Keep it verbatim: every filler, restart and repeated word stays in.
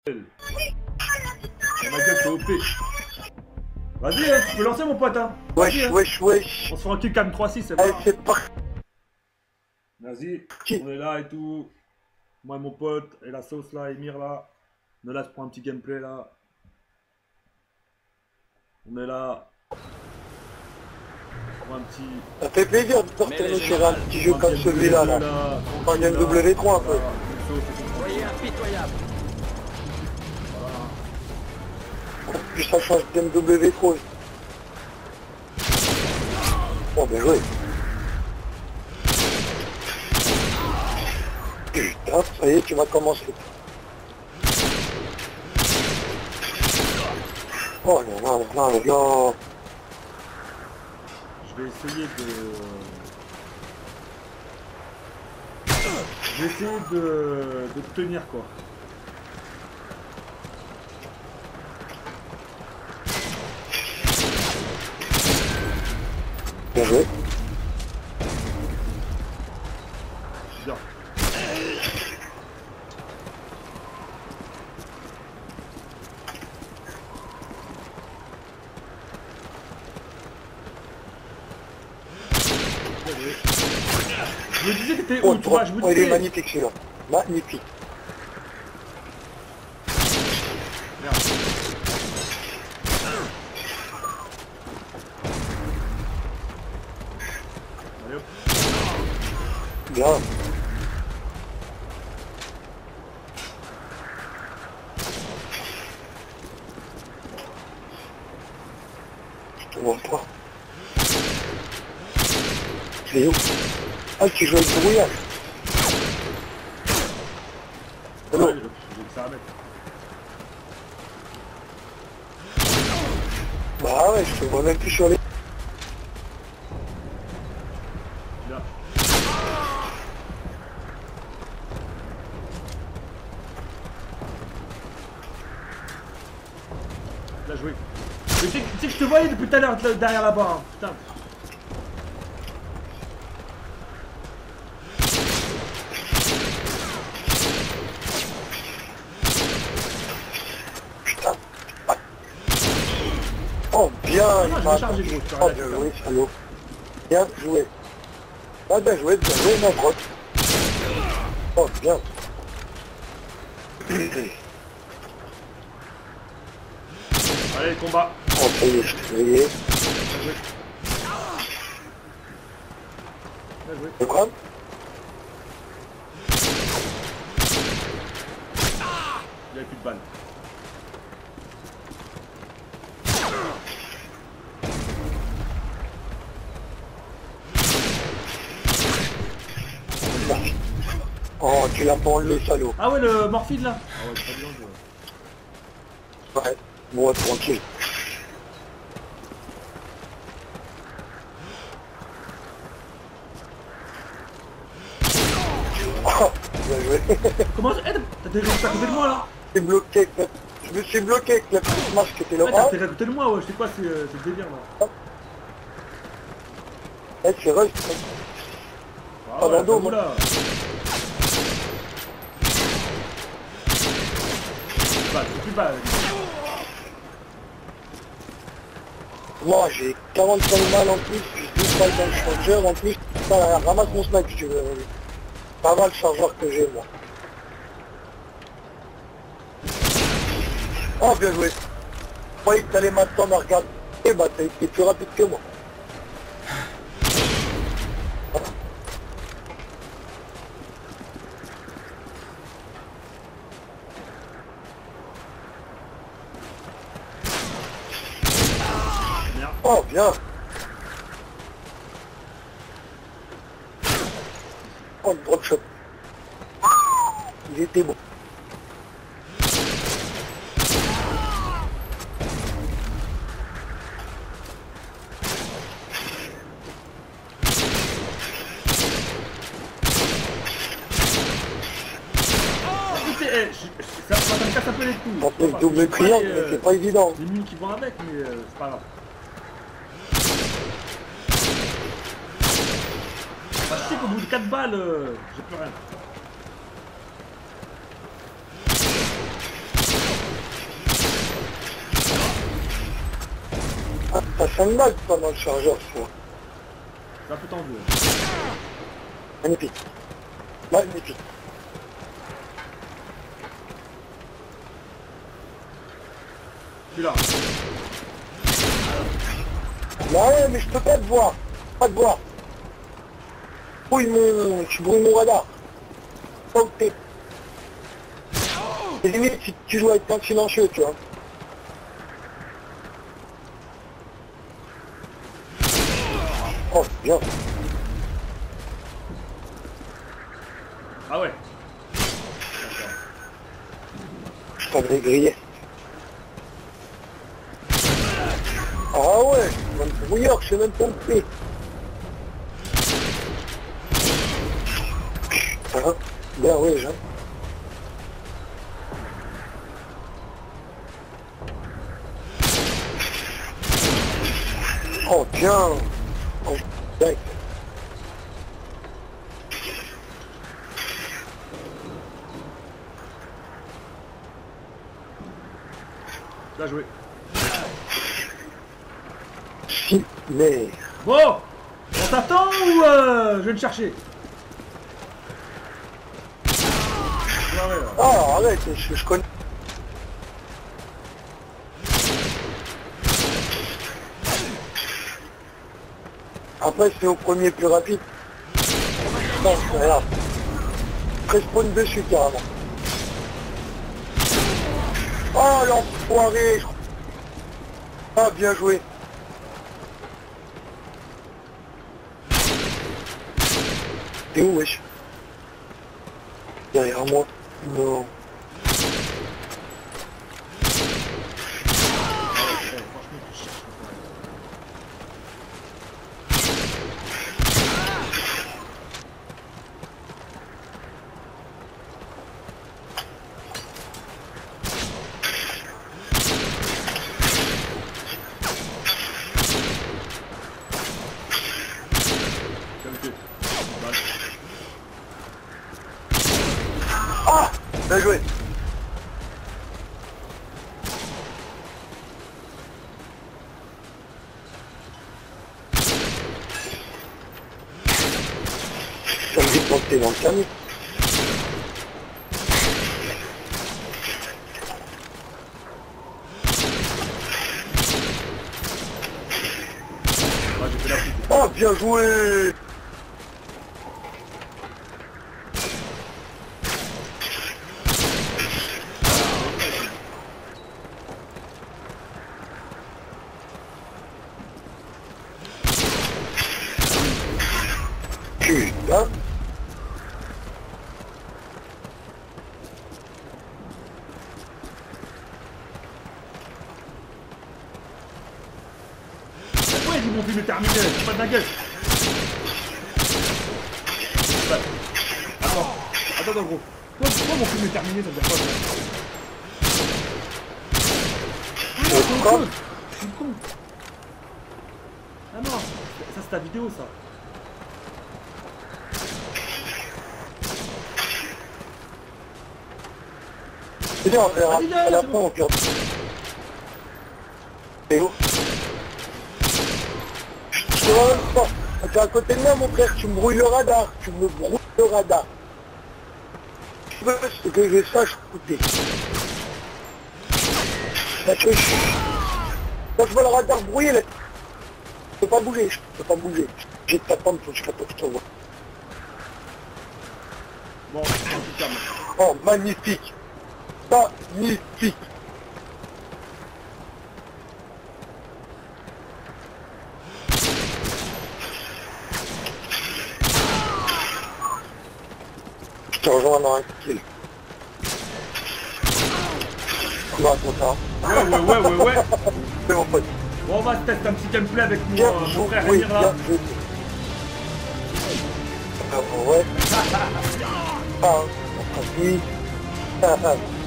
Oh ma gueule, c'est O P. Vas-y, hein, tu peux lancer mon pote, hein. Wesh, hein. wesh, wesh. On se fait un kill cam trois six, c'est bon. Allez, c'est parti. Vas-y, on est là et tout. Moi et mon pote, et la sauce là, Emir là. On est là, je prends un petit gameplay là. On est là. On prend un petit... Ça fait plaisir de sortir sur un petit jeu comme celui-là, là. On gagne W trois un peu. Soyez impitoyable. Puis ça change d'M W trois. Oh, bien joué. Putain, ça y est, tu vas commencer. Oh non, non, non, non. Je vais essayer de... Je vais essayer de, de tenir quoi. Bien joué. Bien. Je me disais que t'étais Oh, où, tu vois, je me oh, il est disais... magnifique celui-là. Magnifique. Merde. Allez hop. Bien. Je te vois pas. C'est où? Ah, tu joues avec le brouillage. Ouais, j'ai que ça à mettre. Bah ouais, je te vois même plus sur les... Là. Là joué. Mais tu sais tu sais que je te voyais depuis tout à l'heure derrière là-bas, hein. Putain. Putain. Oh, bien, Non, il je m'a vais charger, gros, tu Oh, arrêtes, bien putain. joué, salaud. Bien joué. Ah, bien joué, bien joué, mon pote. Oh, bien. Allez, combat. Oh, ça y est, je te voyais. Bien joué. Bien joué. De quoi? Il n'y avait plus de balles. Oh, tu l'as pas enlevé, salaud. Ah ouais, le morphine là. Ah ouais, très bien. Je... Ouais, bon, tranquille. Oh, bien joué. Comment ça... Eh, t'as été à côté de moi là. Je suis bloqué avec la... Je me suis bloqué avec la petite marche qui était là. Ouais, t'as été à côté de moi, ouais, je sais pas, c'est euh, le délire là. Eh, c'est rush. Ah ouais, Fernando, moi là. Bah, c'est plus bas. Moi, j'ai quarante-cinq balles en plus, plus douze balles dans le chargeur, en plus, ça ramasse mon snipe, si tu veux. Pas mal le chargeur que j'ai, moi. Oh, bien joué. Je croyais que t'allais m'attendre à regarder, bah t'as été plus rapide que moi. Merde. Oh, bien. Oh, le drop shot. Il était bon. Écoutez, eh, je- je- ça, ça me casse un peu les couilles. On fait le Parce que double j'ai pas client, les, mais euh, c'est pas évident. les mines qui vont avec, mais euh, c'est pas grave. Bah, je sais qu'au bout de quatre balles, euh, j'ai plus rien. cinq balles pas dans le chargeur, tu vois. C'est un peu tendu. Magnifique. Magnifique. Je suis là. Bah ouais, mais je peux pas te voir. Pas te voir. Brouille mon... Tu brouilles mon radar. Pas où t'es. C'est limite si tu joues avec un silencieux, tu vois. Oh, bien. Ah ouais. Je t'avais grillé. Ah ouais, même brouilleur, je sais même pas où t'es. Hein? Ben ouais, Jean. Oh bien. Oh, direct. Bien joué. Si, mais... Bon, on t'attend ou euh, je vais le chercher? Ah ouais, là. Ah, arrête, je, je connais. Après, c'est au premier plus rapide. Non, c'est rien. Respawn dessus, carrément. Oh, l'enfoiré. Ah, bien joué. T'es où, wesh? Derrière moi? Non. Ah, bien joué. Ça me dit que t'es dans le camion. Ouais, j'ai fait la petite. Oh, bien joué. Putain. Pourquoi ils m'ont film est terminé? C'est pas de la gueule. Ouais. Attends, attends, attends gros. Pourquoi, pourquoi mon film est terminé? Ça veut dire quoi ça? Ah non, c'est autre chose. Je suis con. Ah non, ça c'est ta vidéo ça. C'est bien, on verra. Vas-y, viens, À la c'est fin, bon. on perd. C'est où? Je te vois même pas. T'es à côté de moi, mon frère. Tu me brouilles le radar. Tu me brouilles le radar. Tu veux que je sache écouter. Là, tu vois, je... Quand je vois le radar brouillé, là, je peux pas bouger. Je peux pas bouger. J'ai de t'attendre pour jusqu'à temps que je te vois. Bon, en tout cas, Oh, magnifique. Magnifique. Je te rejoins dans un kill. On va raconter ça. ouais, ouais, ouais, ouais, ouais. C'est mon pote. Bon, on va se tester un petit gameplay avec mon, Bien euh, mon joué, frère oui, Amir là. bien joué. Ah ouais. Ah, oui. Ah, ah.